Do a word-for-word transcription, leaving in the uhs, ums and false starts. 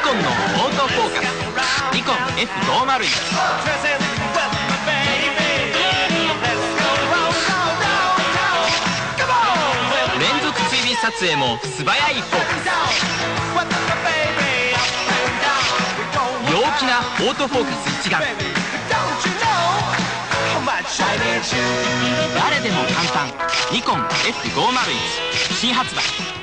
コンのオートフォーカス、ニコン エフごーまるいち。連続追尾撮影も素早いフォーカス。陽気なオートフォーカス一眼。誰でも簡単、ニコン エフごーまるいち 新発売。